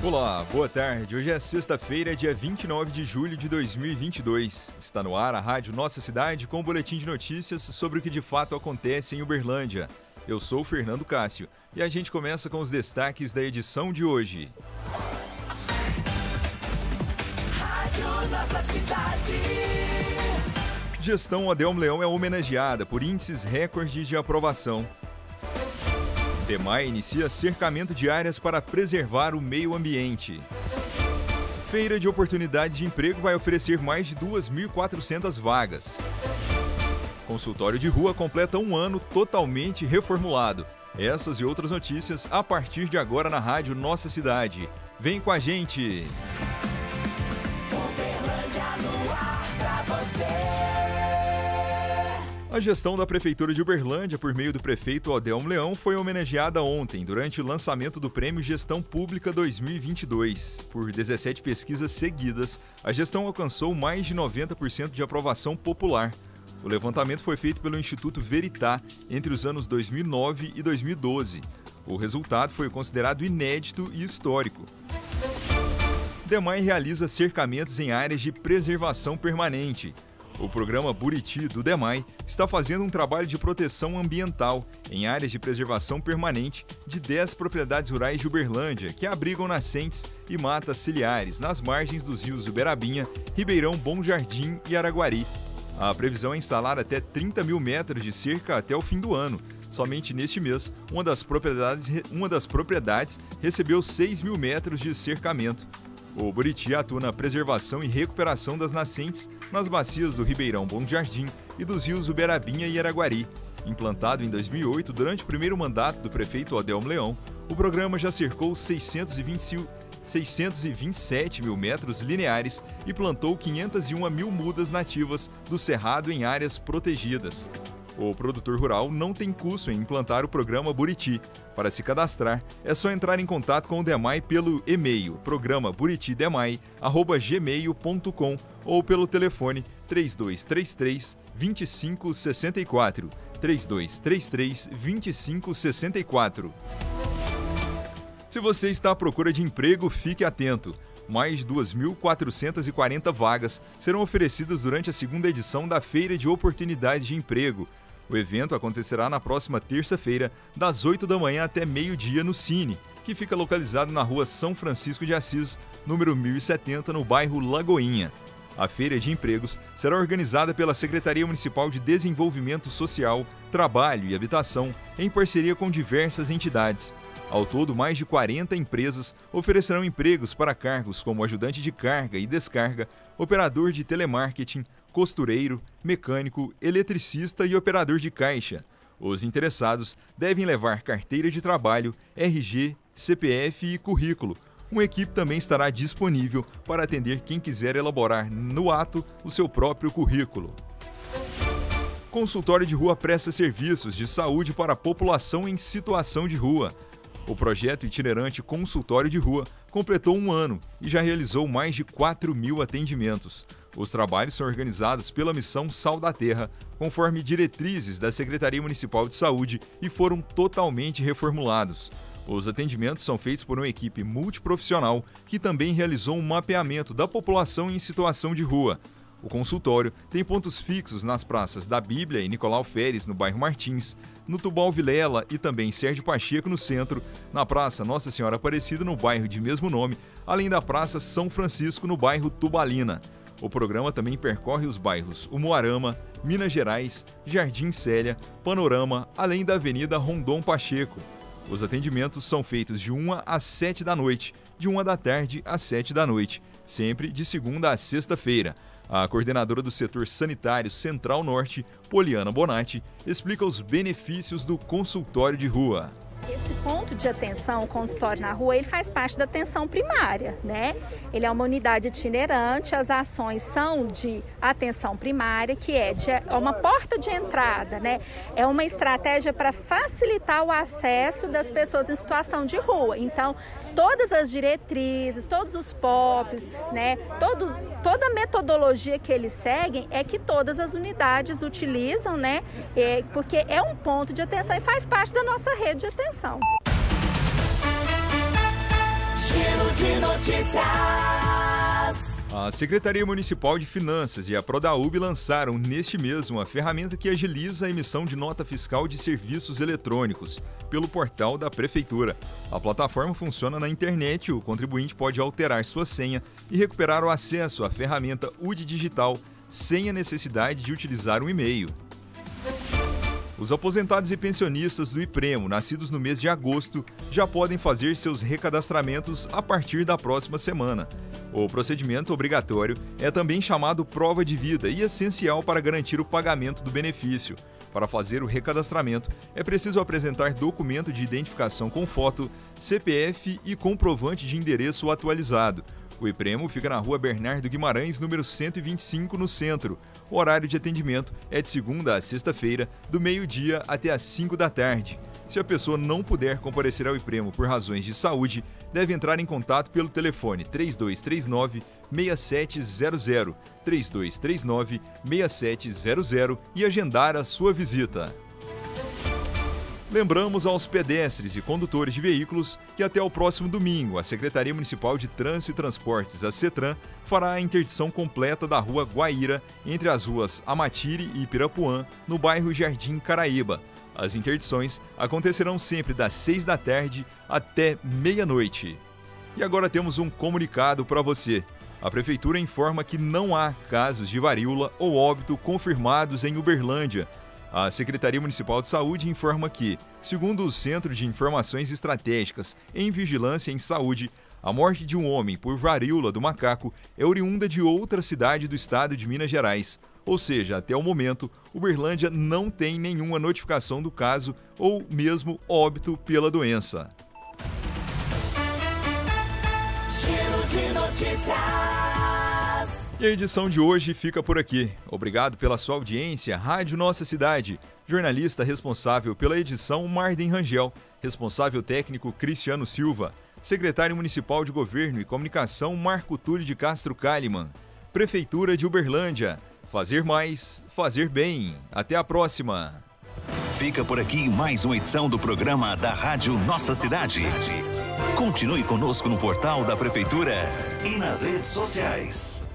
Olá, boa tarde. Hoje é sexta-feira, dia 29 de julho de 2022. Está no ar a Rádio Nossa Cidade com um boletim de notícias sobre o que de fato acontece em Uberlândia. Eu sou o Fernando Cássio e a gente começa com os destaques da edição de hoje. Rádio Nossa Cidade. Gestão Adelmo Leão é homenageada por índices recordes de aprovação. DEMAI inicia cercamento de áreas para preservar o meio ambiente. Feira de Oportunidades de Emprego vai oferecer mais de 2.400 vagas. Consultório de Rua completa um ano totalmente reformulado. Essas e outras notícias a partir de agora na Rádio Nossa Cidade. Vem com a gente! Uberlândia no ar pra você. A gestão da Prefeitura de Uberlândia, por meio do prefeito Adelmo Leão, foi homenageada ontem, durante o lançamento do Prêmio Gestão Pública 2022. Por 17 pesquisas seguidas, a gestão alcançou mais de 90% de aprovação popular. O levantamento foi feito pelo Instituto Veritá entre os anos 2009 e 2012. O resultado foi considerado inédito e histórico. DEMAI realiza cercamentos em áreas de preservação permanente. O programa Buriti do DEMAI está fazendo um trabalho de proteção ambiental em áreas de preservação permanente de 10 propriedades rurais de Uberlândia, que abrigam nascentes e matas ciliares nas margens dos rios Uberabinha, Ribeirão Bom Jardim e Araguari. A previsão é instalar até 30 mil metros de cerca até o fim do ano. Somente neste mês, uma das propriedades recebeu 6 mil metros de cercamento. O Buriti atua na preservação e recuperação das nascentes nas bacias do Ribeirão Bom Jardim e dos rios Uberabinha e Araguari. Implantado em 2008, durante o primeiro mandato do prefeito Adelmo Leão, o programa já cercou 627 mil metros lineares e plantou 501 mil mudas nativas do cerrado em áreas protegidas. O produtor rural não tem custo em implantar o programa Buriti. Para se cadastrar, é só entrar em contato com o DEMAI pelo e-mail programaburitidemai@gmail.com ou pelo telefone 3233-2564. 3233-2564. Se você está à procura de emprego, fique atento. Mais de 2.440 vagas serão oferecidas durante a segunda edição da Feira de Oportunidades de Emprego. O evento acontecerá na próxima terça-feira, das 8 da manhã até meio-dia no Cine, que fica localizado na rua São Francisco de Assis, número 1070, no bairro Lagoinha. A Feira de Empregos será organizada pela Secretaria Municipal de Desenvolvimento Social, Trabalho e Habitação, em parceria com diversas entidades. Ao todo, mais de 40 empresas oferecerão empregos para cargos como ajudante de carga e descarga, operador de telemarketing, costureiro, mecânico, eletricista e operador de caixa. Os interessados devem levar carteira de trabalho, RG, CPF e currículo. Uma equipe também estará disponível para atender quem quiser elaborar no ato o seu próprio currículo. Consultório de Rua presta serviços de saúde para a população em situação de rua. O projeto itinerante Consultório de Rua completou um ano e já realizou mais de 4 mil atendimentos. Os trabalhos são organizados pela Missão Sal da Terra, conforme diretrizes da Secretaria Municipal de Saúde, e foram totalmente reformulados. Os atendimentos são feitos por uma equipe multiprofissional que também realizou um mapeamento da população em situação de rua. O consultório tem pontos fixos nas praças da Bíblia e Nicolau Feres, no bairro Martins, no Tubal Vilela e também Sérgio Pacheco, no centro, na Praça Nossa Senhora Aparecida, no bairro de mesmo nome, além da Praça São Francisco, no bairro Tubalina. O programa também percorre os bairros Umuarama, Minas Gerais, Jardim Célia, Panorama, além da Avenida Rondon Pacheco. Os atendimentos são feitos de 1 às 7 da noite, de 1 da tarde às 7 da noite, sempre de segunda a sexta-feira. A coordenadora do setor sanitário Central Norte, Poliana Bonatti, explica os benefícios do consultório de rua. Esse ponto de atenção, o consultório na rua, ele faz parte da atenção primária, né? Ele é uma unidade itinerante, as ações são de atenção primária, que é uma porta de entrada, né? É uma estratégia para facilitar o acesso das pessoas em situação de rua. Então, todas as diretrizes, todos os POPs, né? Toda a metodologia que eles seguem é que todas as unidades utilizam, né? Porque é um ponto de atenção e faz parte da nossa rede de atenção. Giro de notícias. A Secretaria Municipal de Finanças e a Prodaub lançaram neste mês uma ferramenta que agiliza a emissão de nota fiscal de serviços eletrônicos pelo portal da Prefeitura. A plataforma funciona na internet, o contribuinte pode alterar sua senha e recuperar o acesso à ferramenta UD Digital sem a necessidade de utilizar um e-mail. Os aposentados e pensionistas do IPREMO, nascidos no mês de agosto, já podem fazer seus recadastramentos a partir da próxima semana. O procedimento obrigatório é também chamado prova de vida e essencial para garantir o pagamento do benefício. Para fazer o recadastramento, é preciso apresentar documento de identificação com foto, CPF e comprovante de endereço atualizado. O IPREMO fica na Rua Bernardo Guimarães, número 125, no centro. O horário de atendimento é de segunda a sexta-feira, do meio-dia até às 5 da tarde. Se a pessoa não puder comparecer ao IPREMO por razões de saúde, deve entrar em contato pelo telefone 3239-6700, 3239-6700 e agendar a sua visita. Lembramos aos pedestres e condutores de veículos que até o próximo domingo a Secretaria Municipal de Trânsito e Transportes, a CETRAN, fará a interdição completa da Rua Guaíra entre as ruas Amatiri e Pirapuã, no bairro Jardim Caraíba. As interdições acontecerão sempre das 6 da tarde até meia-noite. E agora temos um comunicado para você. A Prefeitura informa que não há casos de varíola ou óbito confirmados em Uberlândia. A Secretaria Municipal de Saúde informa que, segundo o Centro de Informações Estratégicas em Vigilância em Saúde, a morte de um homem por varíola do macaco é oriunda de outra cidade do estado de Minas Gerais. Ou seja, até o momento, Uberlândia não tem nenhuma notificação do caso ou mesmo óbito pela doença. Giro de notícias. E a edição de hoje fica por aqui. Obrigado pela sua audiência. Rádio Nossa Cidade. Jornalista responsável pela edição, Marden Rangel. Responsável técnico, Cristiano Silva. Secretário Municipal de Governo e Comunicação, Marco Túlio de Castro Kalimann. Prefeitura de Uberlândia. Fazer mais, fazer bem. Até a próxima. Fica por aqui mais uma edição do programa da Rádio Nossa Cidade. Continue conosco no portal da Prefeitura e nas redes sociais.